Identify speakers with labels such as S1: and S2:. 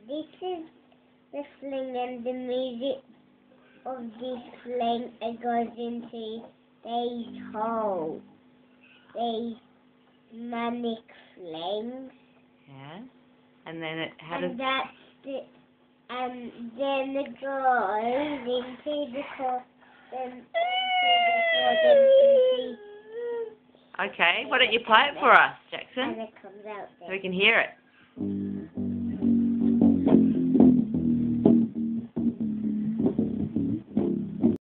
S1: this is the sling, and the music of this sling it goes into these holes. These manic slings.
S2: Yeah. And then
S1: And that's the, and then it goes into the
S2: Okay, why don't you play it for us, Jackson,
S1: and it comes out
S2: so
S1: there.
S2: we can hear it?